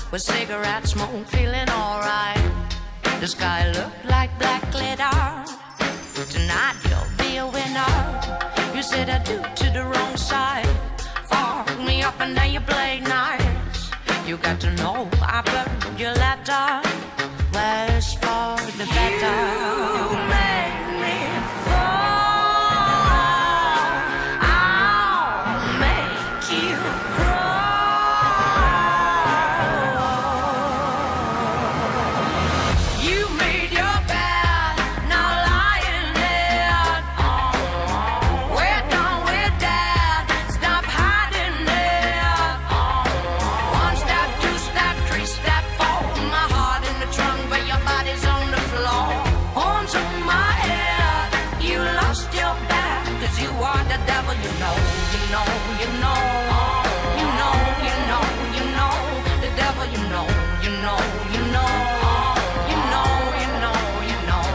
with cigarette smoke, feeling alright. The sky looked like black glitter. Tonight you'll be a winner. You said I do to the wrong side. Fuck me up and then you played nice. You got to know I burned your letter. Worse for the better. You made me fall. I'll make you cry. You made your bed, now lying there. We're done with that. Stop hiding there. One step, two step, three step, four. My heart in the trunk, but your body's on the floor. Horns on my head. You lost your back, 'cause you are the devil. You know, you know, you know. You know, you know, you know. The devil, you know, you know, you know. You know, you know, you know.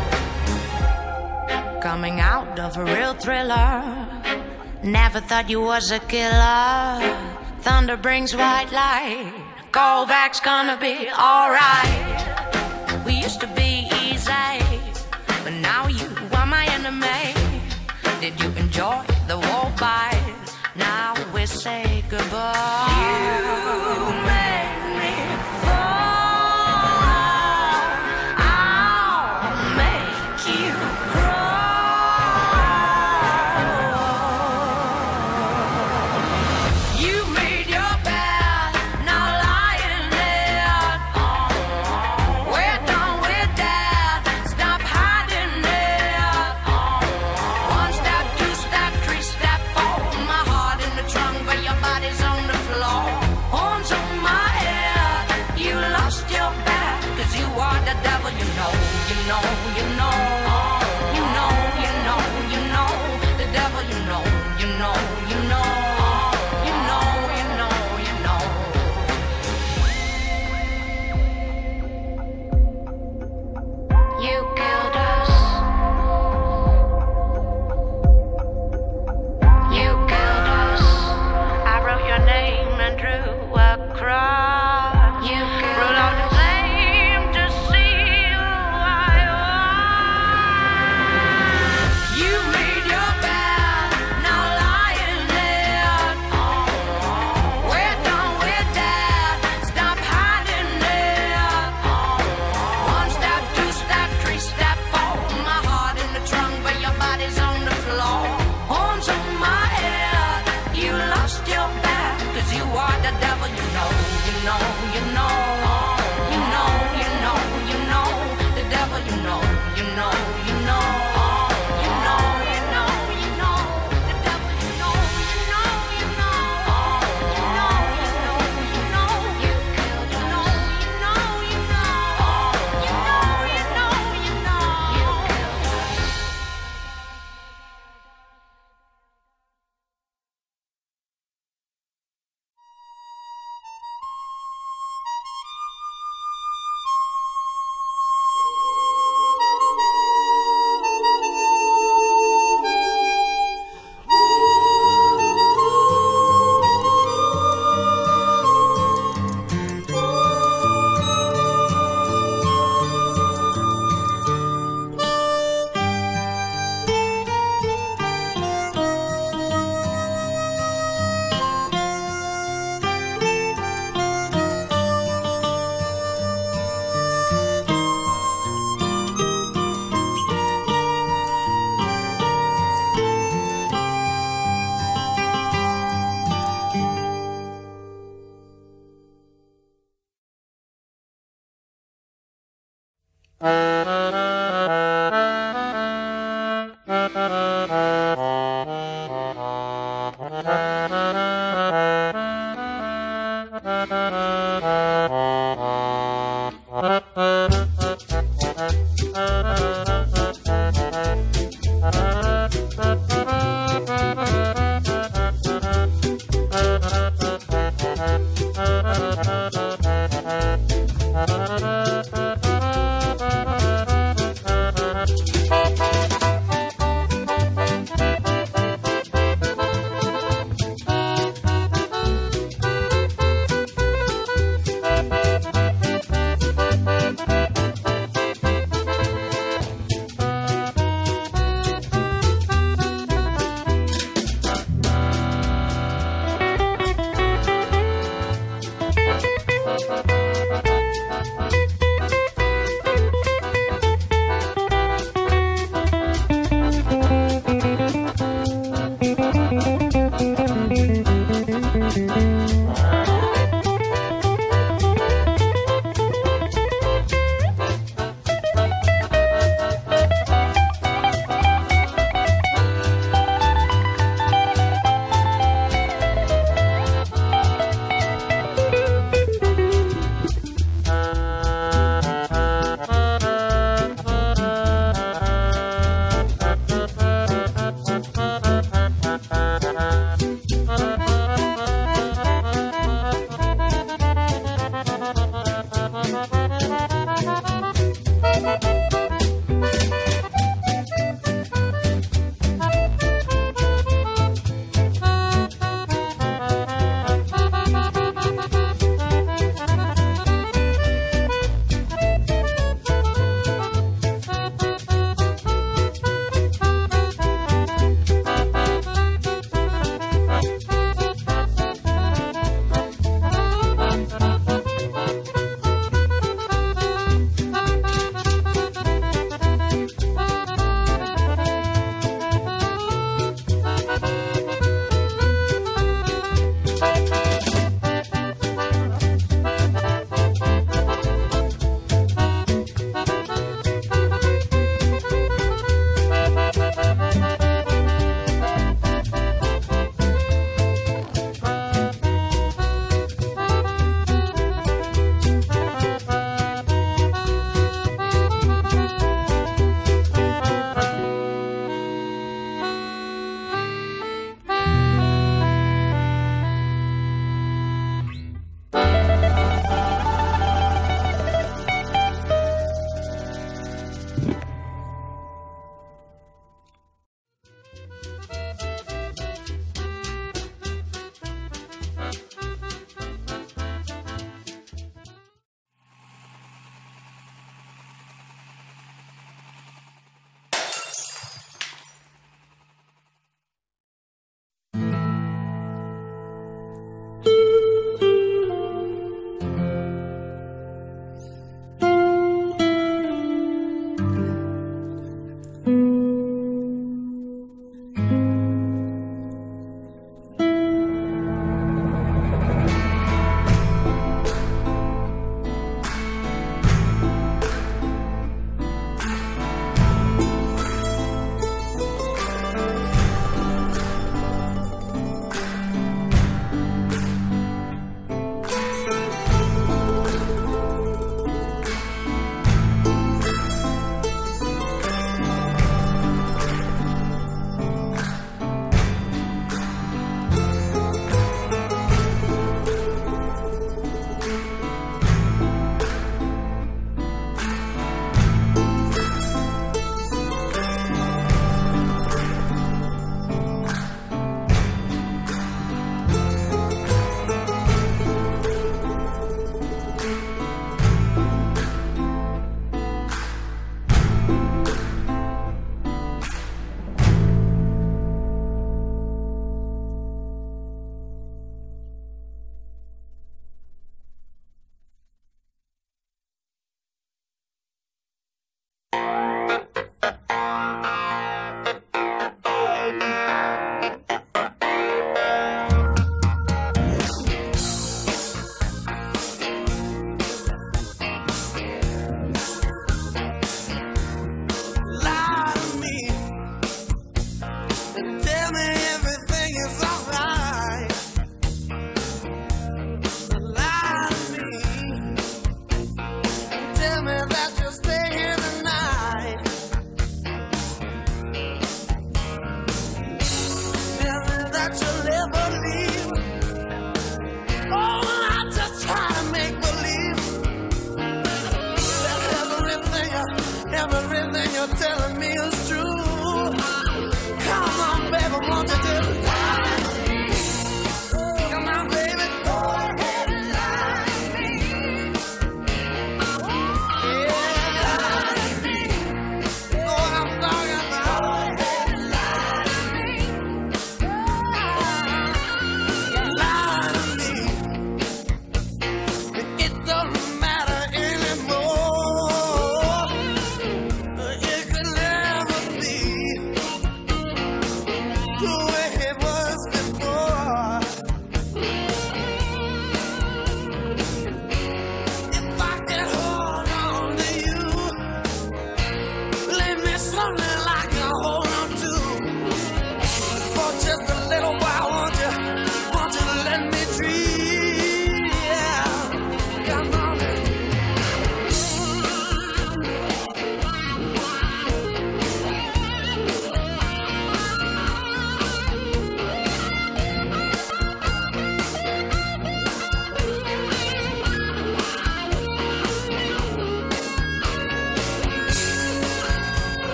Coming out of a real thriller. Never thought you was a killer. Thunder brings white light. Callback's gonna be alright. We used to be easy, but now you are my enemy. Did you enjoy the war fight? Now we say goodbye. You made me fall. I'll make you cry. You made your bed, now lying there. We're done with that. Stop hiding there. One step, two step, three step, four. My heart in the trunk, but your body's on the floor. Horns on my head. You lost your back, 'cause you are the devil. You know, you know, you know. You know, you know, you know. The devil, you know, you know, you know. You know, you know, you know. You killed us. You killed us. I wrote your name and drew a cross. You wrote out the flame to see who I was. You made your bed, now lying there. We're done with that. Stop hiding there. One step, two step, three step, four. My heart in the trunk, but your body's on the floor. Horns on my head. You lost your back, 'cause you are the devil. You know, you know, you know. You know, you know, you know. The devil, you know, you know, you know. You know, you know, you know. The devil, you know, you know, you know. You know, you know, you know. You killed us. You know, you know, you know. You know, you know, you know. You killed us.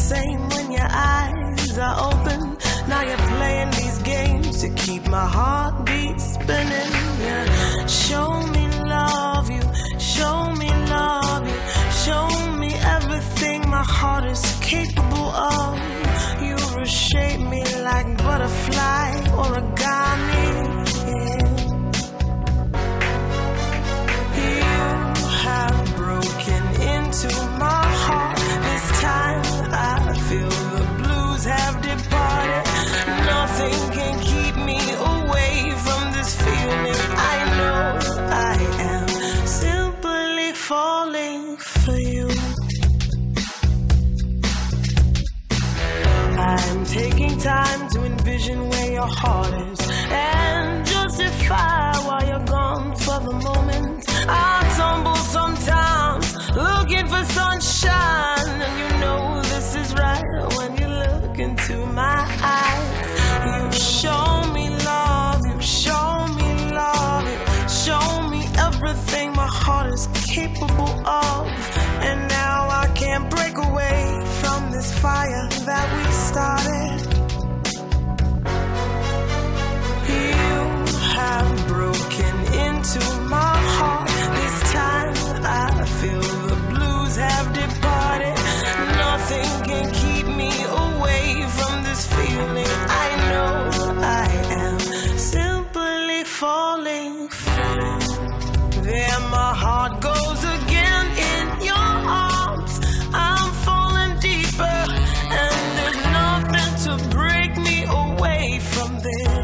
same when your eyes are open. Now you're playing these games to keep my heartbeat spinning. Yeah. Show me love you, show me love you, show me everything my heart is capable of. You reshape me like butterfly origami. Yeah. You have broken into my heart. This time I feel the blues have departed. Nothing can keep me away from this feeling. I know I am simply falling for you. I'm taking time to envision where your heart is and justify why you're gone for the moment. I tumble sometimes looking for sunshine, and you know this is right when you look into my eyes. You show me love, you show me love, you show me everything my heart is capable of. And now I can't break away from this fire that we started. You have broken into my heart. This time I feel the blues have departed. Nothing can keep me away from this feeling. I know I am simply falling for you. There my heart goes again in your arms. I'm falling deeper, and there's nothing to break me away from this.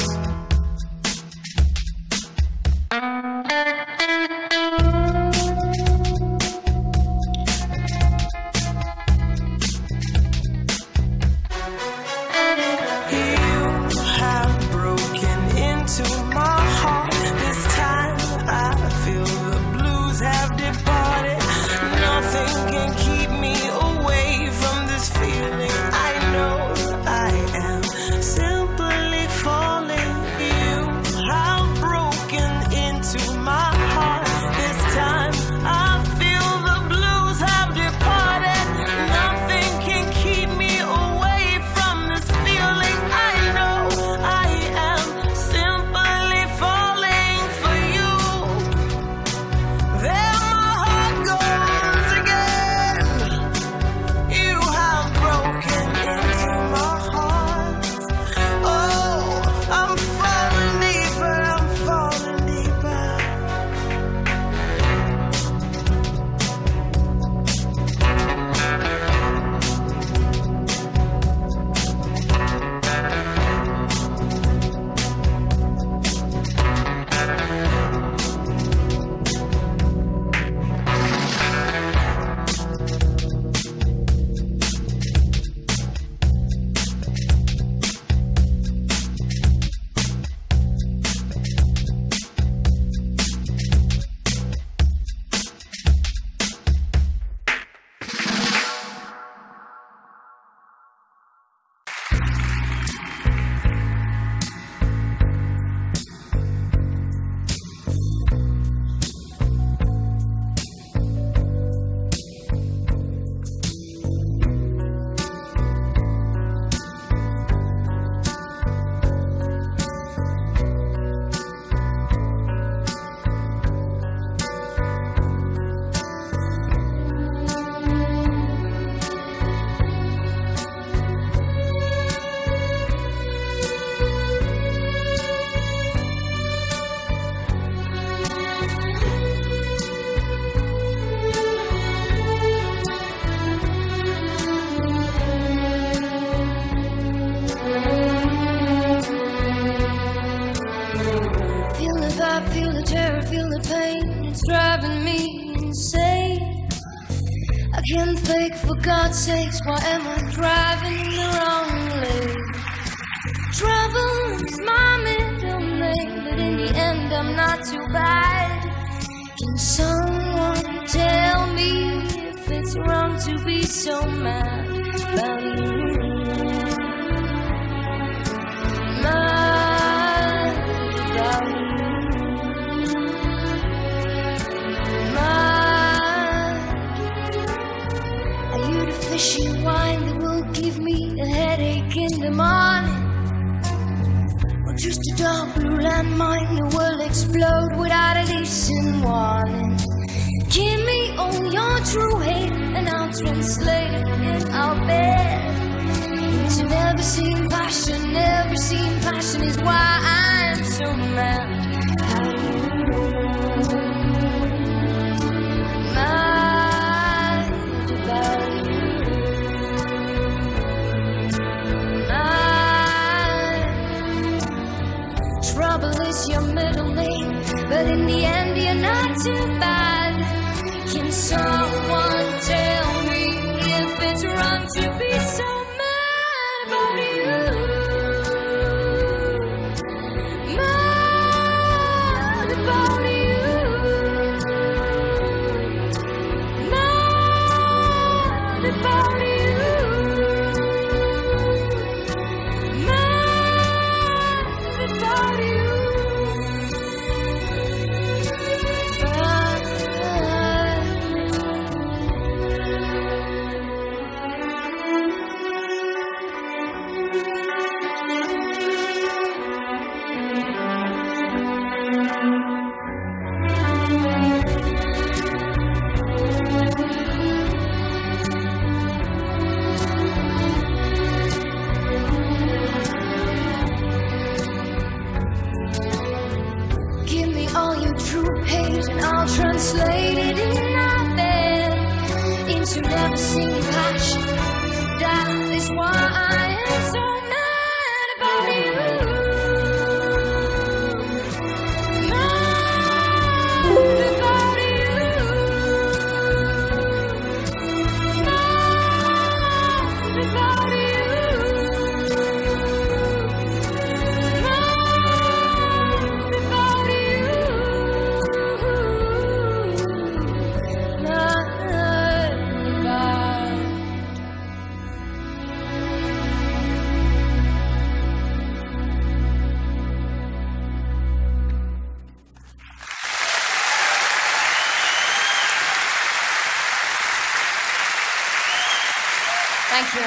Can't fake, for God's sakes, why am I driving in the wrong lane? Trouble is my middle name, but in the end I'm not too bad. Can someone tell me if it's wrong to be so mad about you? Mad about you. Mad. Are you the fishy wine that awake in the morning, or just a dark blue landmine, the world explode without a decent warning. Give me all your true hate and I'll translate it in our bed into never seen passion. Never seen passion is why I'm so mad. How do you mad about you? Trouble is your middle name, but in the end you're not too bad. Can someone tell me if it's wrong to be so mad about you? Mad about you. Mad about you. I'll translate it in our bed into never seen passion. That is why I am so mad about you. Mad about you. Mad about you. Thank you.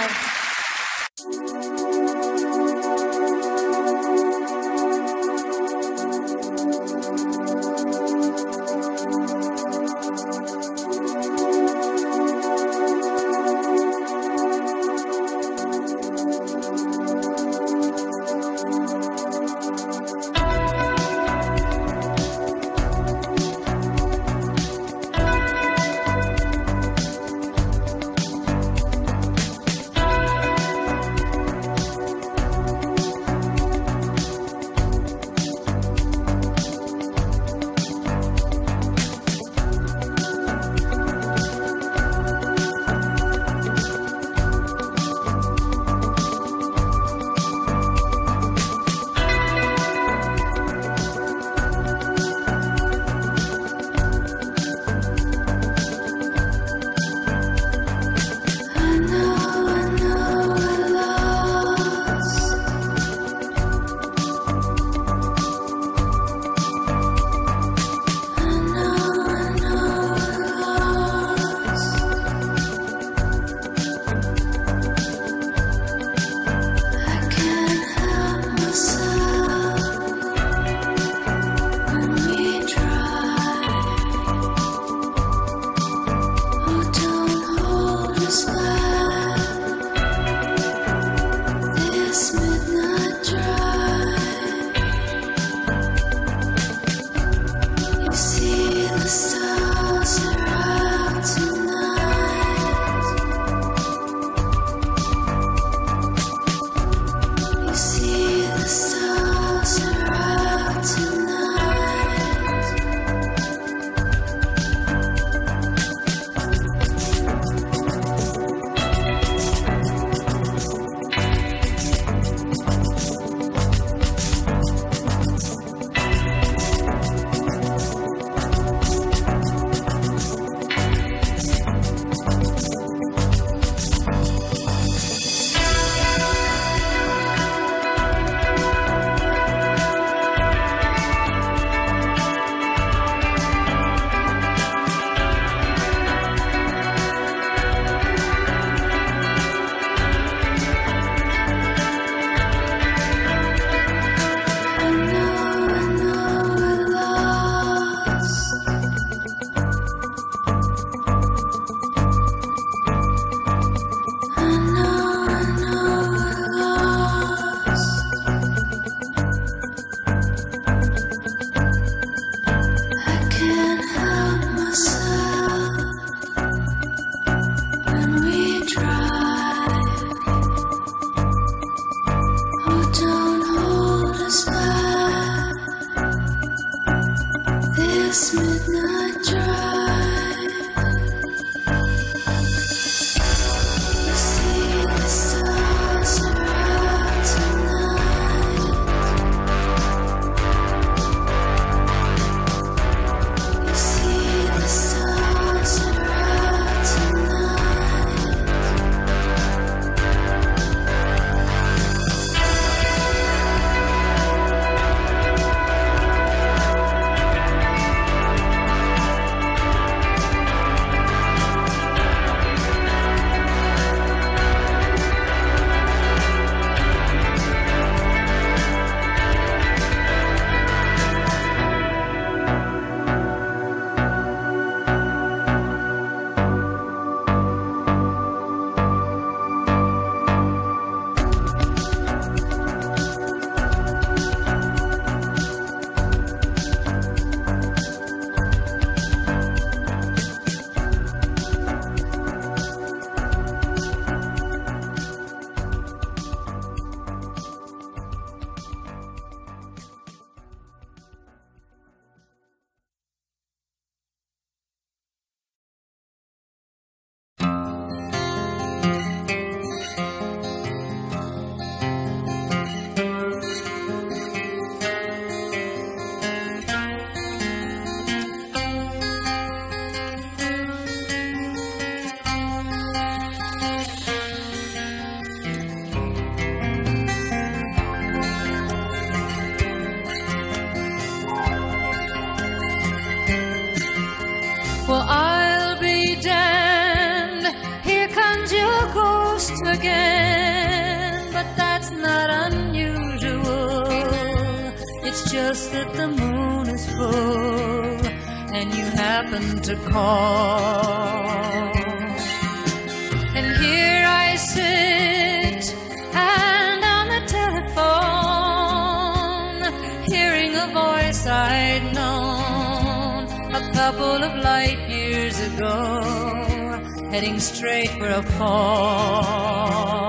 It's just that the moon is full and you happen to call. And here I sit and on the telephone, hearing a voice I'd known a couple of light years ago, heading straight for a fall.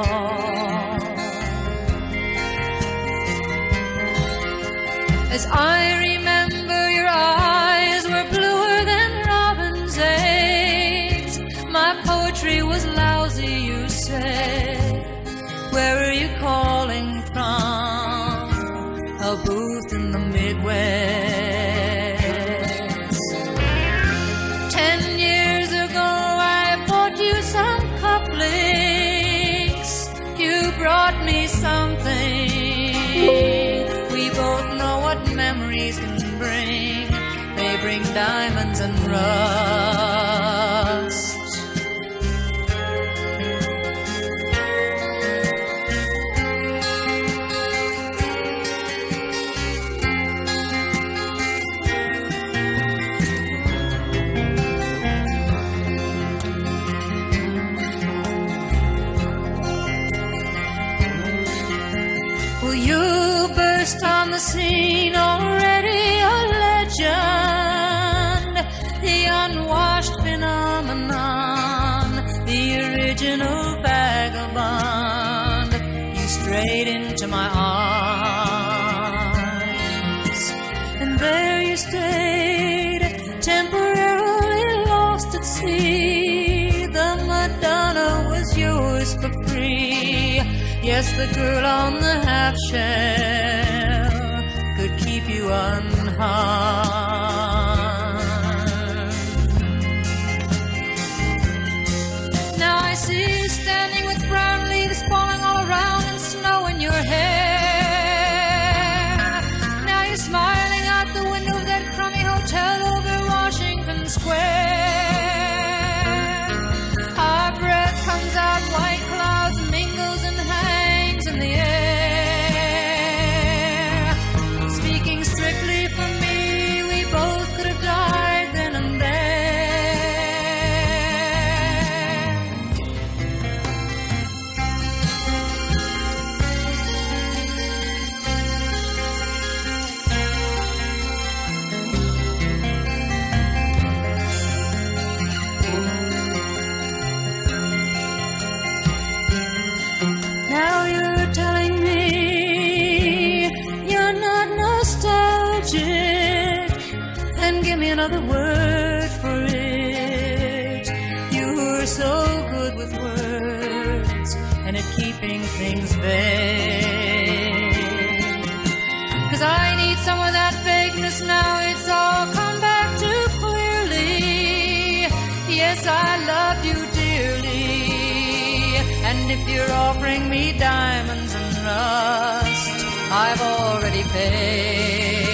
As I remember, your eyes were bluer than robin's eggs. My poetry was lousy, you said. Where are you calling from? A booth in the Midwest. 10 years ago I bought you some cufflinks. You brought me something. We both know what memories can bring. They bring diamonds and rust. Well, you burst on the scene, already a legend, the unwashed phenomenon, the original vagabond. You strayed into my arms, and there you stayed, temporarily lost at sea. The Madonna was yours for free. Yes, the girl on the half shell could keep you unharmed. Now I see you standing with brown leaves falling all around and snow in your hair. Now you're smiling out the window of that crummy hotel over Washington Square. Our breath comes out, white clouds mingles and hangs in the air. Speaking strictly for me, we both could have died then and there. Now you're telling me you're not nostalgic, and give me another word for it. You were so good with words and at keeping things vague. 'Cause I need some of that vagueness now, it's all come back too clearly. Yes, I loved you dearly, and if you're offering me diamonds and rust, I've already paid.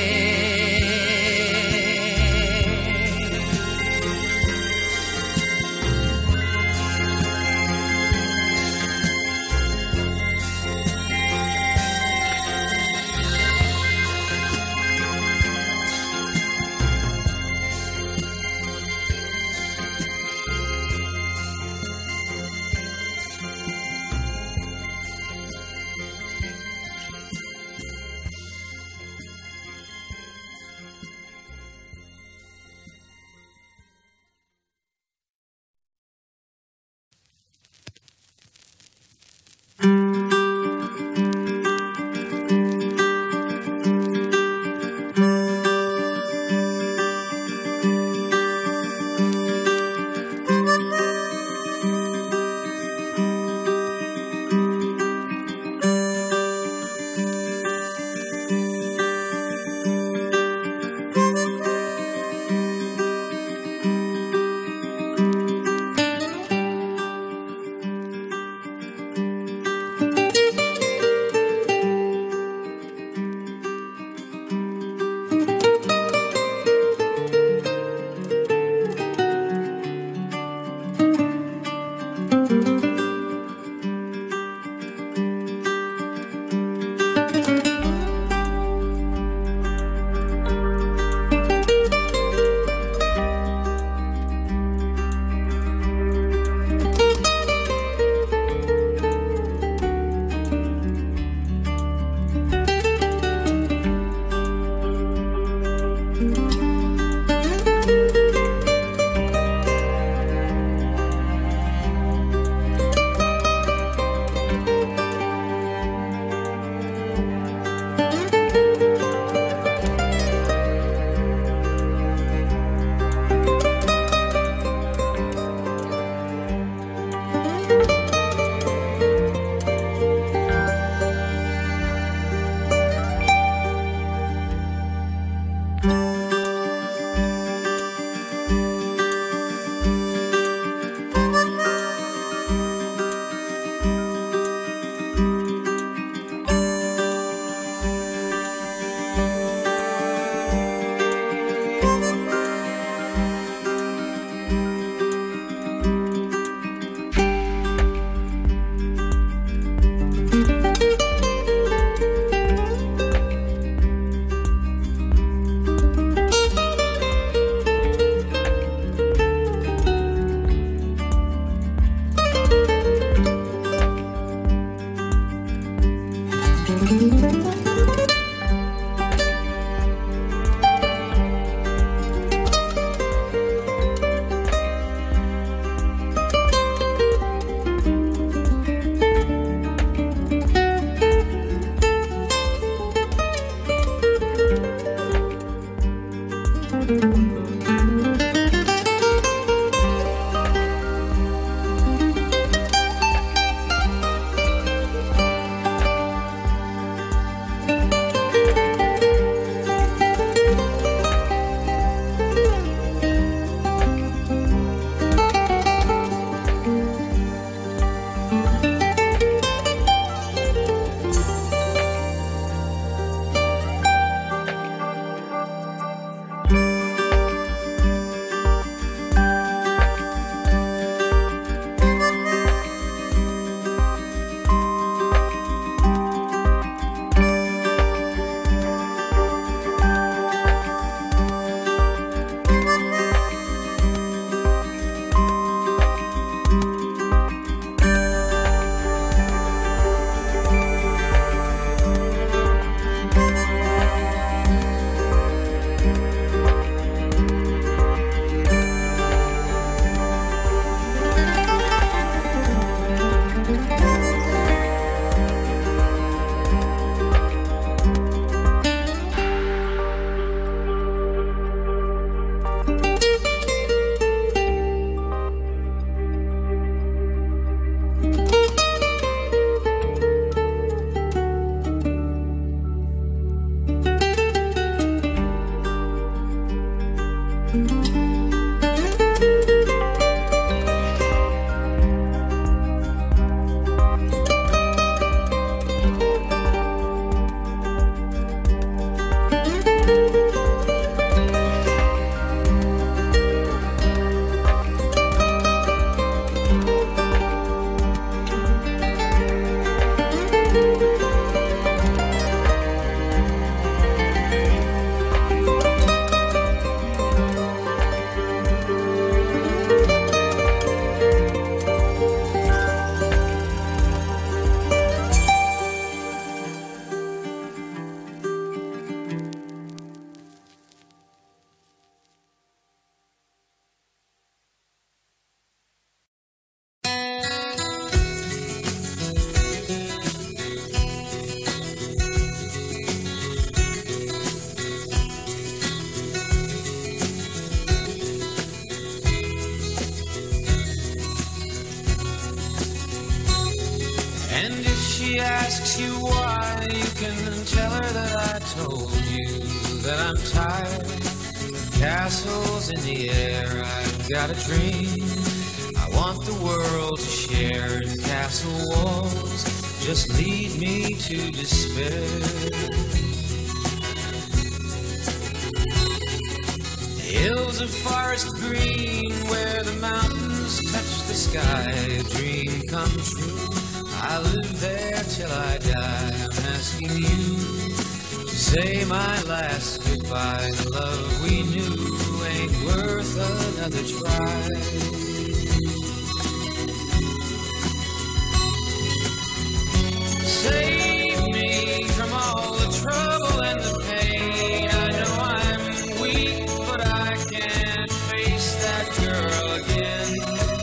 asks you why, you can tell her that I told you that I'm tired. Castles in the air, I've got a dream I want the world to share. And castle walls just lead me to despair. Hills of forest green where the mountains touch the sky, a dream come true. I live there till I die. I'm asking you to say my last goodbye. The love we knew ain't worth another try. Save me from all the trouble and the pain. I know I'm weak, but I can't face that girl again.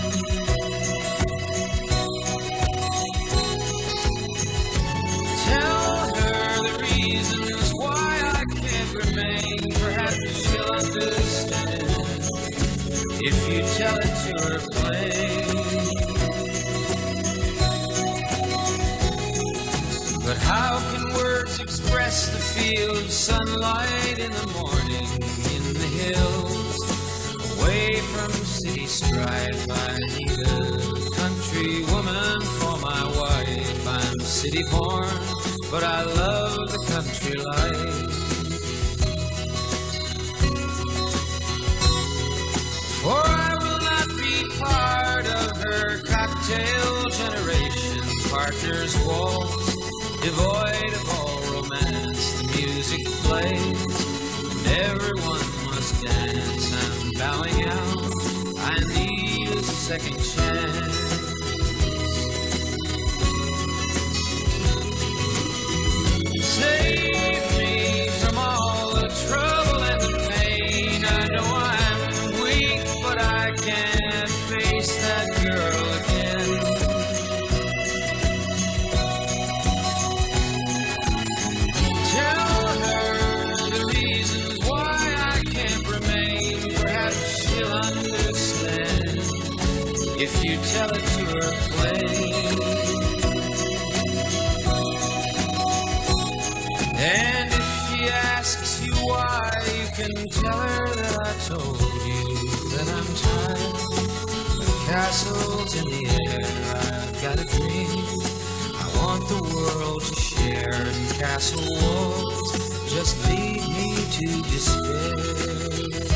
Tell her the reasons why I can't remain. Perhaps she'll understand if you tell it to her plain. But how can words express the feel of sunlight in the morning in the hills? Away from city strife, I need a country woman for my wife. I'm city born, but I love the country life. For I will not be part of her cocktail generation. Partners waltz, devoid of all romance. The music plays and everyone must dance. I'm bowing out, I need a second chance. Save me from all the trouble and the pain. I know I'm weak, but I can't face that girl again. Tell her the reasons why I can't remain. Perhaps she'll understand if you tell it to her plain. And if she asks you why, you can tell her that I told you that I'm tired of castles in the air. I've got a dream I want the world to share, and castle walls just lead me to despair.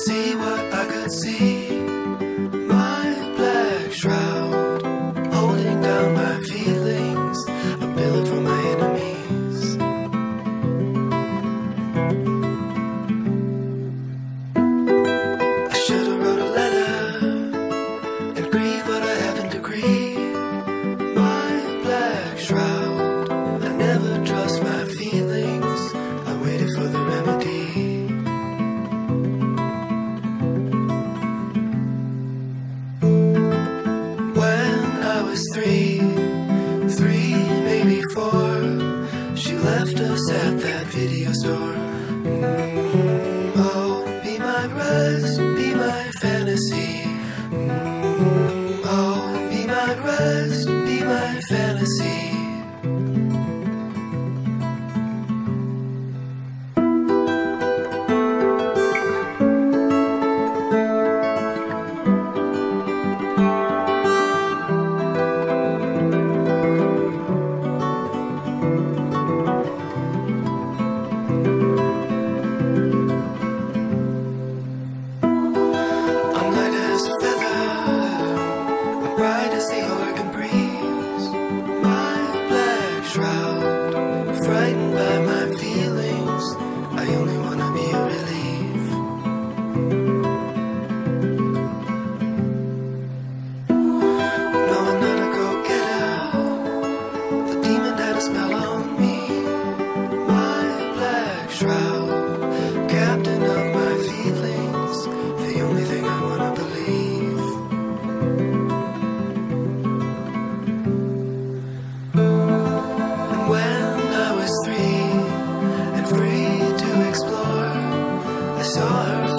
see what I could see. My black shroud holding down my feelings, a pillow for my enemies. I should have wrote a letter and grieve what I haven't to grieve. My black shroud, I never trust my feelings. I waited for the remedy. When I was three, maybe four, she left us at that video store. Oh, be my rest, be my fantasy. Oh, be my rest, be my fantasy. I'm light as a feather, I'm bright as the organ breeze. My black shroud, frightened by my feelings. I only wanna be a relief. No, I'm not a go-getter. The demon had a spell on me. My black shroud, captain of my feelings, the only thing I wanna believe. And when I was 3 and free to explore, I saw her